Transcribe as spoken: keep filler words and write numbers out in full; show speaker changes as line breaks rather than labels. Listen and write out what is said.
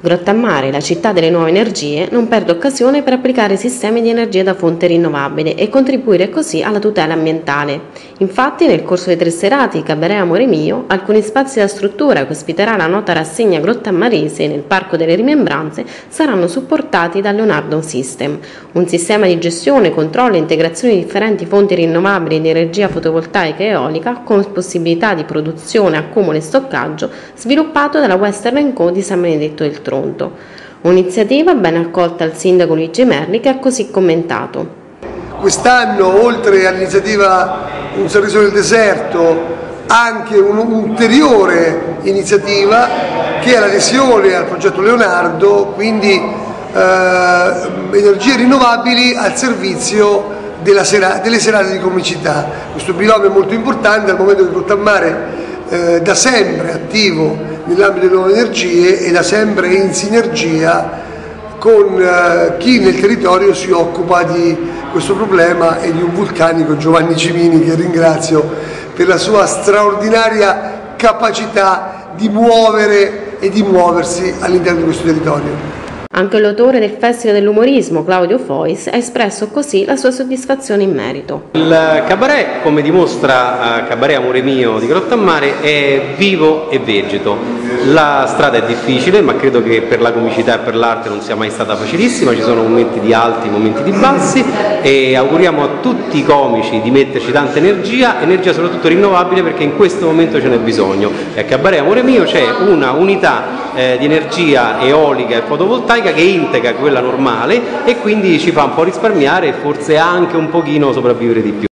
Grottammare, la città delle nuove energie, non perde occasione per applicare sistemi di energia da fonte rinnovabile e contribuire così alla tutela ambientale. Infatti, nel corso dei tre serate di Cabaret Amore Mio, alcuni spazi della struttura che ospiterà la nota rassegna grottammarese nel Parco delle Rimembranze saranno supportati da Leonardo System, un sistema di gestione, controllo e integrazione di differenti fonti rinnovabili di energia fotovoltaica e eolica con possibilità di produzione, accumulo e stoccaggio sviluppato dalla Western Co di San Benedetto del Tronto. Un'iniziativa ben accolta dal sindaco Luigi Merli, che ha così commentato.
Quest'anno, oltre all'iniziativa Un sorriso nel deserto, anche un'ulteriore iniziativa che è l'adesione al progetto Leonardo, quindi eh, energie rinnovabili al servizio della sera, delle serate di comicità. Questo binomio è molto importante al momento che Grottammare eh, da sempre attivo nell'ambito delle nuove energie e da sempre in sinergia con eh, chi nel territorio si occupa di questo problema e di un vulcanico, Giovanni Cimini, che ringrazio per la sua straordinaria capacità di muovere e di muoversi all'interno di questo territorio.
Anche l'autore del Festival dell'Umorismo, Claudio Fois, ha espresso così la sua soddisfazione in merito.
Il cabaret, come dimostra uh, Cabaret Amore Mio di Grottammare, è vivo e vegeto. La strada è difficile, ma credo che per la comicità e per l'arte non sia mai stata facilissima, ci sono momenti di alti, momenti di bassi, e auguriamo a tutti i comici di metterci tanta energia, energia soprattutto rinnovabile, perché in questo momento ce n'è bisogno. E a Cabaret Amore Mio c'è una unità eh, di energia eolica e fotovoltaica che integra quella normale e quindi ci fa un po' risparmiare e forse anche un pochino sopravvivere di più.